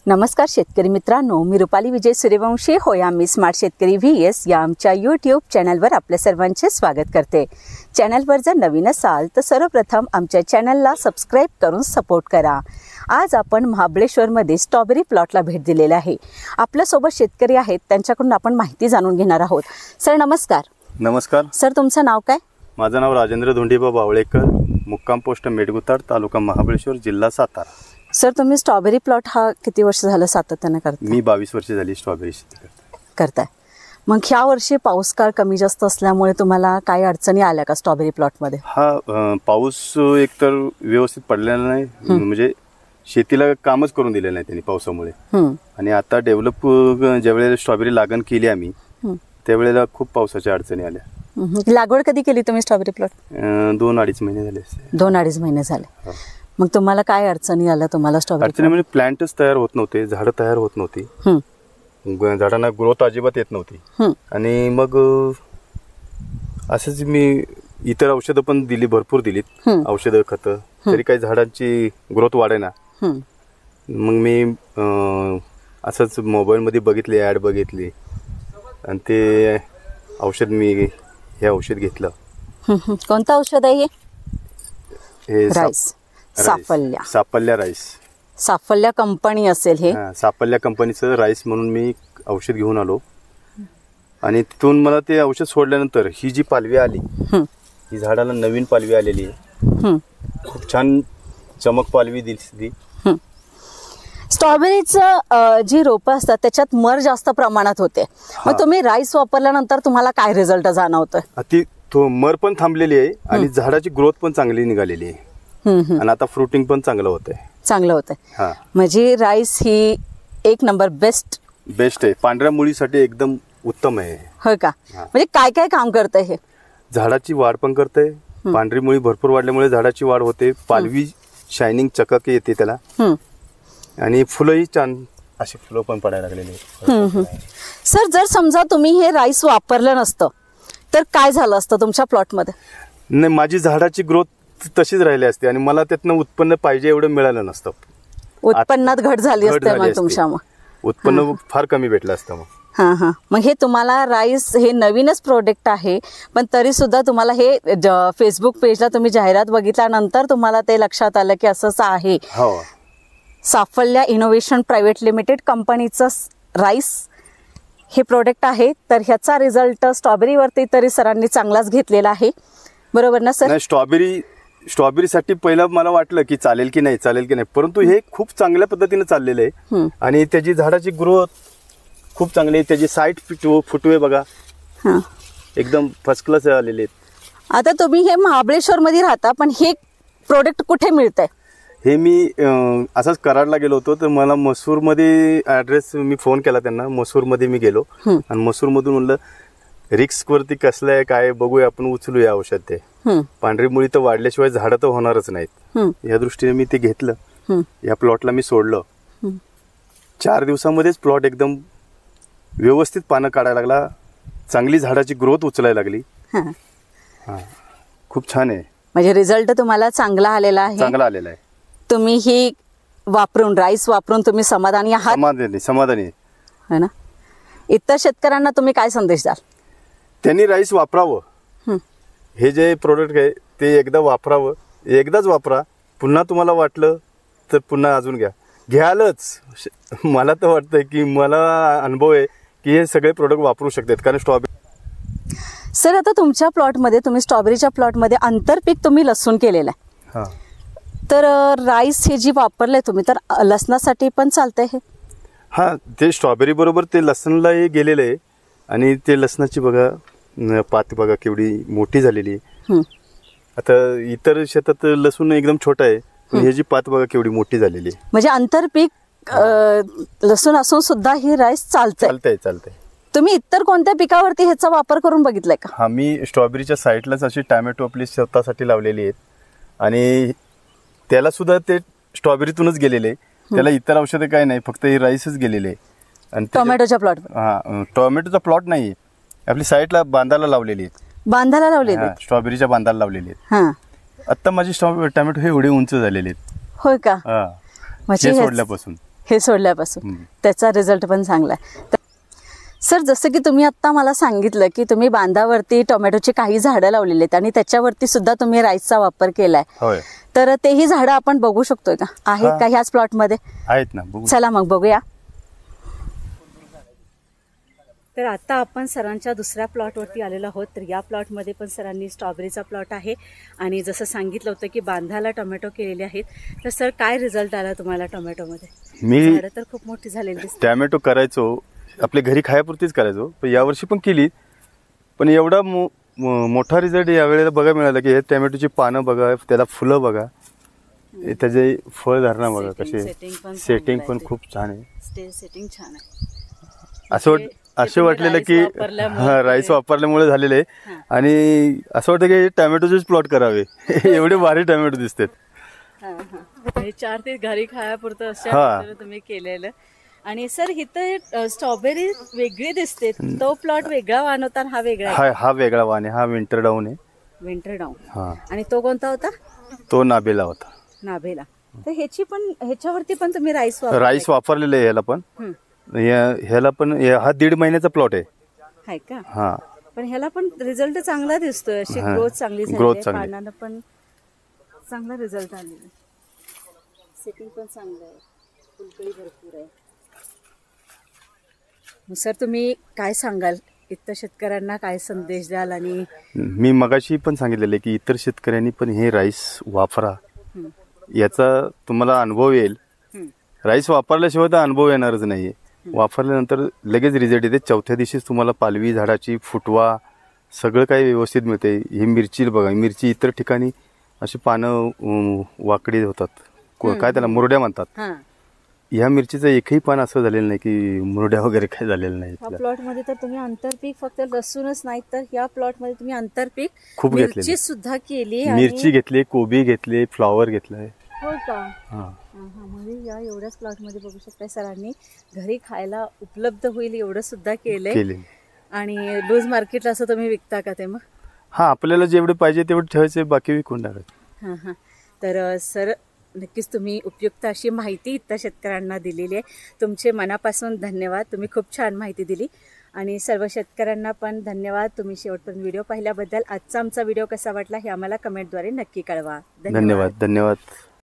नमस्कार शेतकरी मित्रांनो, मी रुपाली विजय सूर्यवंशी होय आम्ही स्मार्ट शेतकरी VS या आमच्या यूट्यूब चॅनलवर आपल्या सर्वांचे स्वागत करते। चॅनलवर जर नवीन असाल तर सर्वप्रथम आमच्या चॅनलला सबस्क्राइब करून सपोर्ट करा। आज आपण महाबळेश्वरमध्ये स्ट्रॉबेरी प्लॉटला भेट दिलेली आहे। आपल्यासोबत शेतकरी आहेत, त्यांच्याकडून आपण माहिती जाणून घेणार आहोत। सर नमस्कार। नमस्कार सर, तुमचं नाव काय? माझं नाव राजेंद्र धोंडीबा बावळेकर, मुक्काम पोस्ट मेडगुताड, तालुका महाबळेश्वर, जिल्हा सातारा। सर, तुम्ही स्ट्रॉबेरी प्लॉट हा किती वर्ष झालं सातत्याने करता? मी 22 वर्ष झाली स्ट्रॉबेरी शेती करताय। मग ह्या वर्षी पाऊस काळ कमी जास्त असल्यामुळे तुम्हाला काही अडचणी आल्या का स्ट्रॉबेरी प्लॉटमध्ये? हा, पाऊस एकतर व्यवस्थित पडलेला नाही, म्हणजे शेतीला कामच करून दिलेलं नाही त्यांनी पावसामुळे। आणि आता डेव्हलप ज्यावेळेला स्ट्रॉबेरी लागण केली आम्ही त्यावेळेला खूप पावसाच्या अडचणी आल्या। लागवड कधी केली तुम्ही स्ट्रॉबेरी प्लॉट? 2-2.5 महिने झाले। 2-2.5 महिने झाले। मग तुम्हाला काय अडचणी आल्या तुम्हाला स्ट्रॉबेरी? अडचणी म्हणजे प्लांटच तयार होत नव्हते, झाडं तयार होत नव्हती, झाडांना ग्रोथ अजिबात येत नव्हती। आणि मग असंच मी इतर औषधं पण दिली, भरपूर दिलीत औषधं, खतं, तरी काही झाडांची ग्रोथ वाढेना। मग मी असंच मोबाईलमध्ये बघितली, ॲड बघितली आणि ते औषध मी हे औषध घेतलं। कोणतं औषध आहे हे? Rice, Safalya rice, Safalya company असेल हे। साफल्य कंपनीचं राईस म्हणून मी औषध घेऊन आलो। आणि तिथून मला ते औषध सोडल्यानंतर ही जी पालवी आली, ही झाडाला नवीन पालवी आलेली आहे, खूप छान चमक पालवी दिसली। स्ट्रॉबेरीचं जी रोपं असतात त्याच्यात मर जास्त प्रमाणात होते, मग तुम्ही राईस वापरल्यानंतर तुम्हाला काय रिझल्ट जाणवतोय? ती मर पण थांबलेली आहे आणि झाडाची ग्रोथ पण चांगली निघालेली आहे आणि आता फ्रुटिंग पण चांगलं होतंय। म्हणजे राईस ही एक नंबर बेस्ट आहे, पांढऱ्या मुळीसाठी एकदम उत्तम आहे। होय का? म्हणजे काय काय काम करतंय हे? झाडाची वाढ पण करते, पांढरी मुळी भरपूर वाढल्यामुळे झाडाची वाढ होते, पालवी शायनिंग चकाक येते त्याला, आणि फुलंही छान अशी फुलं पण पडायला लागलेली। सर, जर समजा तुम्ही हे राईस वापरलं नसतं तर काय झालं असतं तुमच्या प्लॉटमध्ये? नाही, माझी झाडाची ग्रोथ तशीच राहिली असते आणि मला त्यातनं उत्पन्न पाहिजे एवढं मिळालं नसतं। उत्पन्नात घट झाली असते मग तुमच्या? उत्पन्न फार कमी भेटलं असतं मग। मग हे तुम्हाला राईस हे नवीनच प्रोडक्ट आहे, पण तरी सुद्धा तुम्हाला हे फेसबुक पेजला तुम्ही जाहिरात बघितल्यानंतर तुम्हाला ते लक्षात आलं की असंच आहे। साफल्य इनोव्हेशन प्रायव्हेट लिमिटेड कंपनीचं राईस हे प्रोडक्ट आहे, तर ह्याचा रिझल्ट स्ट्रॉबेरीवरती तरी सरांनी चांगलाच घेतलेला आहे, बरोबर ना सर? स्ट्रॉबेरीसाठी पहिलं मला वाटलं की चालेल की नाही, परंतु हे खूप चांगल्या पद्धतीने चाललेलं आहे आणि त्याची झाडाची ग्रोथ खूप चांगली आहे। त्याची साईड फुटवे बघा एकदम फर्स्ट क्लास आलेले आहेत। आता तुम्ही हे महाबळेश्वर मध्ये राहता, पण हे प्रोडक्ट कुठे मिळतंय? हे मी असंच कराडला गेलो होतो, तर मला मसूरमध्ये ॲड्रेस मी फोन केला त्यांना, मसूरमध्ये मी गेलो आणि मसूरमधून म्हणलं रिस्क वरती कसलं आहे काय बघूया, आपण उचलूया औषध। ते पांढरी मुळी तर वाढल्याशिवाय झाडं तर होणारच नाहीत, या दृष्टीने मी ते घेतलं। या प्लॉटला मी सोडलं, 4 दिवसामध्येच प्लॉट एकदम व्यवस्थित पानं काढायला लागला, चांगली झाडाची ग्रोथ उचलायला लागली। खूप छान आहे, म्हणजे रिझल्ट तुम्हाला चांगला आलेला आहे। तुम्ही ही वापरून राईस वापरून तुम्ही समाधानी आहात? समाधानी है ना? इतर शेतकऱ्यांना तुम्ही काय संदेश द्याल? त्यांनी राईस वापरावं, हे जे प्रोडक्ट आहे ते एकदा वापरावं, एकदाच वापरा, पुन्हा तुम्हाला वाटलं तर पुन्हा अजून घ्यालच। मला तर वाटतंय की मला अनुभव आहे की हे सगळे प्रोडक्ट वापरू शकतात, कारण स्ट्रॉबेरी। सर, आता तुमच्या प्लॉटमध्ये तुम्ही स्ट्रॉबेरीच्या प्लॉटमध्ये आंतरपीक तुम्ही लसूण केलेलं आहे, तर राईस हे जी वापरले तुम्ही, तर लसणासाठी पण चालतंय हे? ते स्ट्रॉबेरी बरोबर ते लसणलाही गेलेलं आहे आणि ते लसणाची बघा पात बघा केवढी मोठी झालेली आहे। आता इतर शेतात लसूण एकदम छोटा आहे, हे जी पात बघा केवढी मोठी झालेली आहे। म्हणजे आंतरपीक लसूण असून सुद्धा ही राईस चालतंय? तुम्ही इतर कोणत्या पिकावरती ह्याचा वापर करून बघितलाय का? मी स्ट्रॉबेरीच्या साईडलाच अशी टॅमॅटो आपली स्वतःसाठी लावलेली आहेत आणि त्याला सुद्धा ते स्ट्रॉबेरीतूनच गेलेले, त्याला इतर औषधं काही नाही, फक्त हे राईसच गेलेले। आणि टोमॅटोच्या प्लॉट? टोमॅटोचा प्लॉट नाही, आपली साईडला बांधाला लावलेली आहेत। बांधाला लावलेली? स्ट्रॉबेरीच्या बांधाला लावलेली आहेत। आता माझी टोमॅटो हे एवढे उंच झालेले आहेत। होय का? सोडल्यापासून हे सोडल्यापासून त्याचा रिझल्ट पण चांगला आहे. सर, जसं की तुम्ही आत्ता मला सांगितलं की तुम्ही बांधावरती टोमॅटोची काही झाडं लावलेली आहेत आणि त्याच्यावरती सुद्धा तुम्ही राईसचा वापर केलाय, तर तेही झाडं आपण बघू शकतोय का? आहेत का ह्याच प्लॉटमध्ये? आहेत ना. चला मग बघूया. तर आता आपण सरांच्या दुसऱ्या प्लॉटवरती आलेलो आहोत. तर या प्लॉटमध्ये पण सरांनी स्ट्रॉबेरीचा प्लॉट आहे आणि जसं सांगितलं होतं की बांधाला टोमॅटो केलेले आहेत. तर सर, काय रिझल्ट आला तुम्हाला टोमॅटोमध्ये? मी झाडं तर खूप मोठी झालेली दिसतात. टोमॅटो करायचो, आपल्या घरी खायापुरतीच करायचो, पण यावर्षी पण केली, पण एवढा मोठा रिझल्ट यावेळेला बघायला मिळाला की हे टोमॅटोची पानं बघा, त्याला फुलं बघा, त्याचे फळधारणा बघा, कसे सेटिंग पण खूप छान आहे. सेटिंग छान आहे. असं वाटलेलं की राईस वापरल्यामुळे झालेलं आहे आणि असं वाटतं की टोमॅटोचेच प्लॉट करावे. एवढे भारी टोमॅटो दिसतात. 4 ते घरी खायापुरतं असं तुम्ही केलेलं. आणि सर, इथं स्ट्रॉबेरी वेगळी दिसते, तो प्लॉट वेगळा वाण होता, हा वेगळा? हा वेगळा वाण आहे, हा विंटर डाऊन आहे. Winter down. आणि तो कोणता होता? तो नाबेला होता. नाबेला. तर ह्याच्यावरती पण तुम्ही राईस वापरलेलं आहे. ह्याला पण हा 1.5 महिन्याचा प्लॉट आहे का? हा. पण ह्याला पण रिझल्ट चांगला दिसतोय, अशी ग्रोथ चांगली झाली, पानांना पण चांगला रिझल्ट आलेला, सेटिंग पण चांगलं आहे, फुलकळी भरपूर आहे. सर, तुम्ही काय सांगाल, इतर शेतकऱ्यांना काय संदेश द्याल? आणि मी मगाशी पण सांगितलेलं की इतर शेतकऱ्यांनी पण हे राईस वापरा, याचा तुम्हाला अनुभव येईल. राईस वापरल्याशिवाय तर अनुभव येणारच नाहीये. वापरल्यानंतर लगेच रिझल्ट येते. 4थ्या दिवशीच तुम्हाला पालवी, झाडाची फुटवा सगळं काही व्यवस्थित मिळते. ही मिरची बघा, मिरची इतर ठिकाणी अशी पानं वाकडी होतात, काय त्याला मुरड्या म्हणतात. ह्या मिरचीचं एकही पान असं झालेलं नाही की मुरड्या वगैरे काय झालेलं नाही. प्लॉट मध्ये तर तुम्ही आंतरपीक फक्त लसूणच नाही तर या प्लॉट मध्ये तुम्ही आंतरपीक खूप मिरची सुद्धा केली. मिरची घेतली, कोबी घेतली, फ्लॉवर घेतलाय. हो का? म्हणजे या एवढ्याच प्लॉट मध्ये बघू शकता सरांनी घरी खायला उपलब्ध होईल एवढं सुद्धा केलंय. आणि लूज मार्केटला असं तुम्ही विकता का ते? मग आपल्याला जेवढे पाहिजे तेवढे ठेवायचे, बाकी विकून टाकायचे. तर सर, नक्कीच तुम्ही उपयुक्त अशी माहिती इतर शेतकऱ्यांना दिलेली आहे. तुमचे मनापासून धन्यवाद. तुम्ही खूप छान माहिती दिली आणि सर्व शेतकऱ्यांना पण धन्यवाद. तुम्ही शेवटपर्यंत व्हिडिओ पाहिल्याबद्दल. आजचा आमचा व्हिडिओ कसा वाटला हे आम्हाला कमेंटद्वारे नक्की कळवा. धन्यवाद.